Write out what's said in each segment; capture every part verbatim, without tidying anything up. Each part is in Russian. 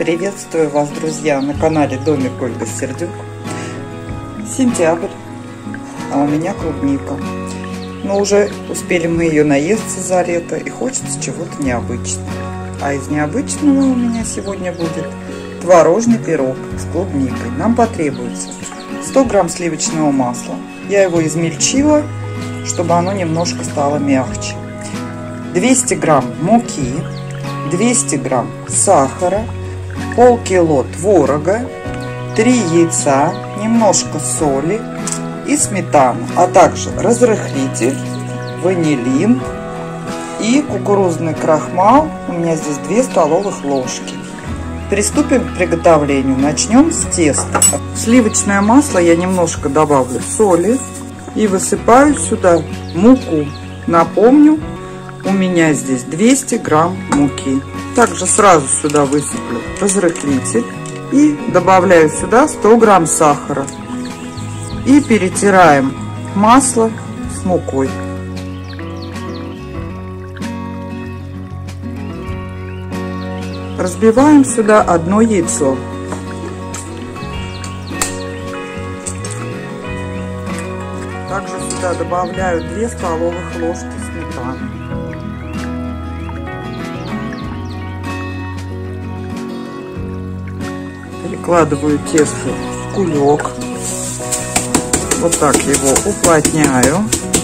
Приветствую вас, друзья, на канале Домик Ольга Сердюк. Сентябрь, а у меня клубника. Но уже успели мы ее наесться за лето, и хочется чего-то необычного. А из необычного у меня сегодня будет творожный пирог с клубникой. Нам потребуется сто грамм сливочного масла. Я его измельчила, чтобы оно немножко стало мягче. двести грамм муки, двести грамм сахара, полкило творога, три яйца, немножко соли и сметана, а также разрыхлитель, ванилин и кукурузный крахмал. У меня здесь две столовых ложки. Приступим к приготовлению. Начнем с теста. В сливочное масло я немножко добавлю соли и высыпаю сюда муку. Напомню, у меня здесь двести грамм муки. Также сразу сюда высыплю разрыхлитель и добавляю сюда сто грамм сахара. И перетираем масло с мукой. Разбиваем сюда одно яйцо. Также сюда добавляю две столовых ложки сметаны. Перекладываю тесто в кулек. Вот так его уплотняю.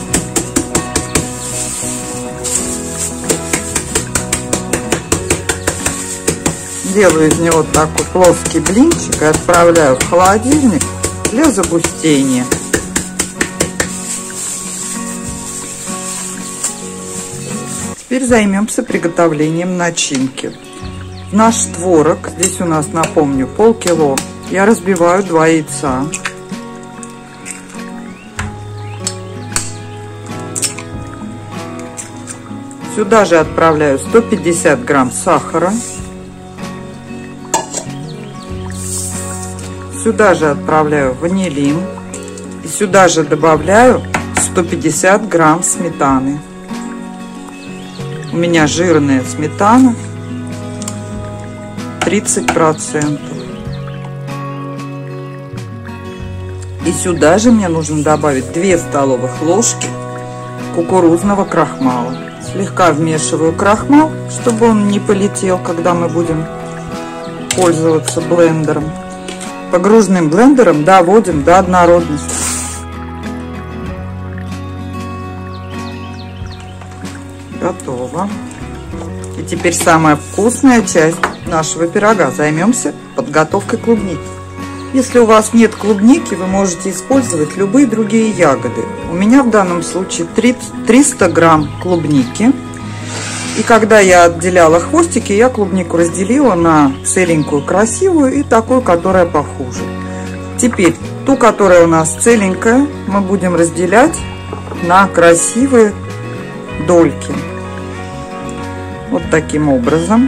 Делаю из него такой плоский блинчик и отправляю в холодильник для загустения. Теперь займемся приготовлением начинки. Наш творог, здесь у нас, напомню, полкило, я разбиваю два яйца. Сюда же отправляю сто пятьдесят грамм сахара. Сюда же отправляю ванилин. И сюда же добавляю сто пятьдесят грамм сметаны. У меня жирная сметана. тридцать процентов. И сюда же мне нужно добавить две столовых ложки кукурузного крахмала. Слегка вмешиваю крахмал, чтобы он не полетел, когда мы будем пользоваться блендером. Погружным блендером доводим до однородности. Готово. И теперь самая вкусная часть нашего пирога. Займемся подготовкой клубники. Если у вас нет клубники, вы можете использовать любые другие ягоды. У меня в данном случае триста грамм клубники. И когда я отделяла хвостики, я клубнику разделила на целенькую, красивую и такую, которая похуже. Теперь ту, которая у нас целенькая, мы будем разделять на красивые дольки. Вот таким образом.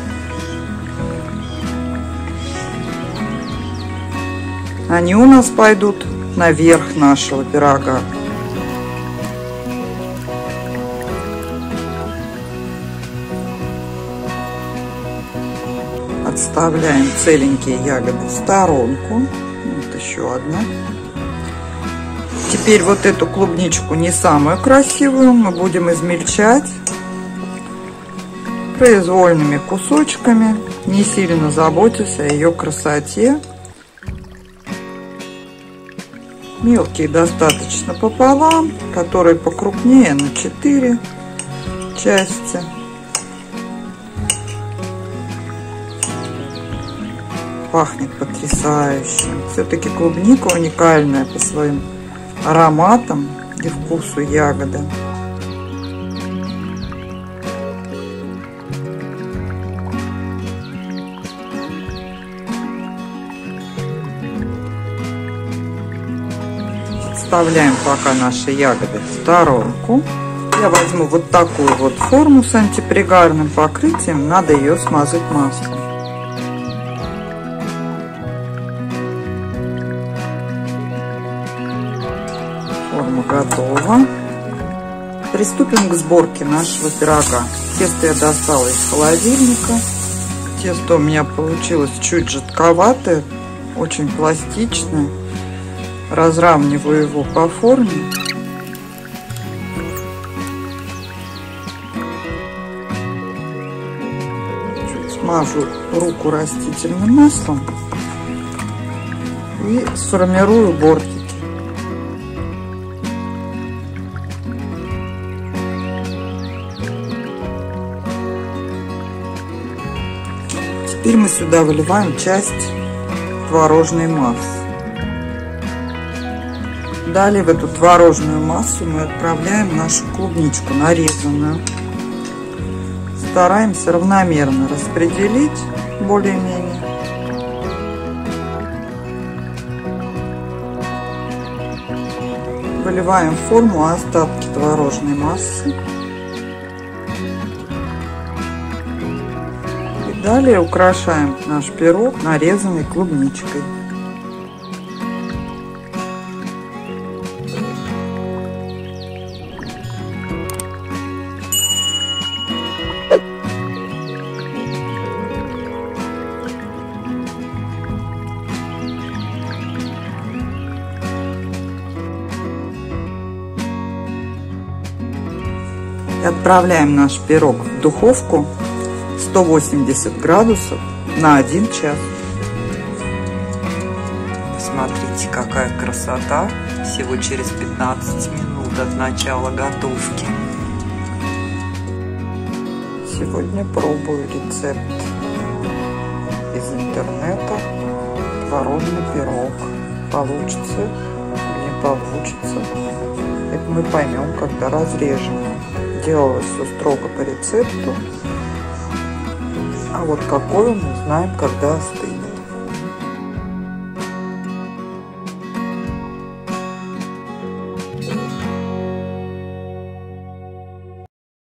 Они у нас пойдут наверх нашего пирога. Отставляем целенькие ягоды в сторонку. Вот еще одна. Теперь вот эту клубничку, не самую красивую, мы будем измельчать произвольными кусочками, не сильно заботясь о ее красоте. Мелкие достаточно пополам, которые покрупнее на четыре части. Пахнет потрясающе. Все-таки клубника уникальная по своим ароматам и вкусу ягоды. Отставляем пока наши ягоды в сторонку. Я возьму вот такую вот форму с антипригарным покрытием. Надо ее смазать маслом. Форма готова. Приступим к сборке нашего пирога. Тесто я достала из холодильника. Тесто у меня получилось чуть жидковатое, очень пластичное. Разравниваю его по форме. Чуть смажу руку растительным маслом и сформирую бортики. Теперь мы сюда выливаем часть творожной массы. Далее в эту творожную массу мы отправляем нашу клубничку нарезанную. Стараемся равномерно распределить более-менее. Выливаем в форму остатки творожной массы. И далее украшаем наш пирог нарезанной клубничкой. И отправляем наш пирог в духовку сто восемьдесят градусов на один час. Смотрите, какая красота! Всего через пятнадцать минут от начала готовки. Сегодня пробую рецепт из интернета. Творожный пирог. Получится или не получится. Это мы поймем, когда разрежем. Делалось все строго по рецепту. А вот какой мы узнаем, когда остынет.